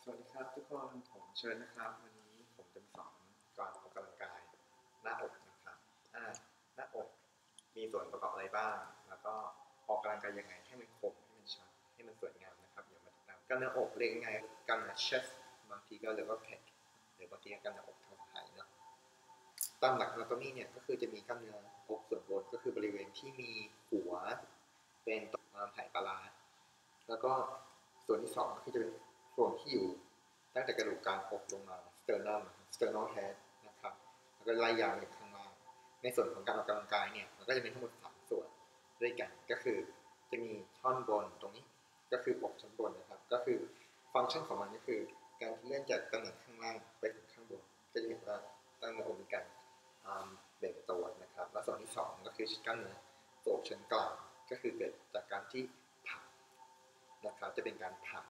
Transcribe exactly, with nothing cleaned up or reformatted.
สวัสดีครับทุกคนผมเชิญนะครับวันนี้ผมจะมาสอนการออกกำลังกายหน้าอกนะครับอ่าหน้าอกมีส่วนประกอบอะไรบ้างแล้วก็ออกกำลังกายยังไงให้มันคมให้มันชัดให้มันสวยงามนะครับอย่ามาติดตามกล้ามเนื้ออกเรียกง่ายๆกล้ามเนื้อ chest บางทีก็เรียกว่า pec หรือบางทีก็กล้ามเนื้ออกท้องไผ่เนาะตามหลัก anatomy เนี่ยก็คือจะมีกล้ามเนื้ออกส่วนบนก็คือบริเวณที่มีหัวเป็นตัวไผ่ปลาร้าแล้วก็ส่วนที่สองก็คือจะเป็นส่วนที่อยู่ตั้งแต่กระดูกกลางอกลงมา sternum sternal head นะครับแล้วก็ไล่ยาวไปข้างล่างในส่วนของการออกกำลังกายเนี่ยมันก็จะมีทั้งหมดสามส่วนด้วยกันก็คือจะมีท่อนบนตรงนี้ก็คืออกชั้นบนนะครับก็คือฟังก์ชันของมันก็คือการที่เลื่อนจากตำแหน่งข้างล่างไปถึงข้างบนก็จะเห็นว่าตั้งเนื้ออกมีการเบ่งตัวนะครับและส่วนที่สองก็คือกล้ามเนื้ออกชั้นกลางก็คือเกิดจากการที่ผลักนะครับจะเป็นการผลัก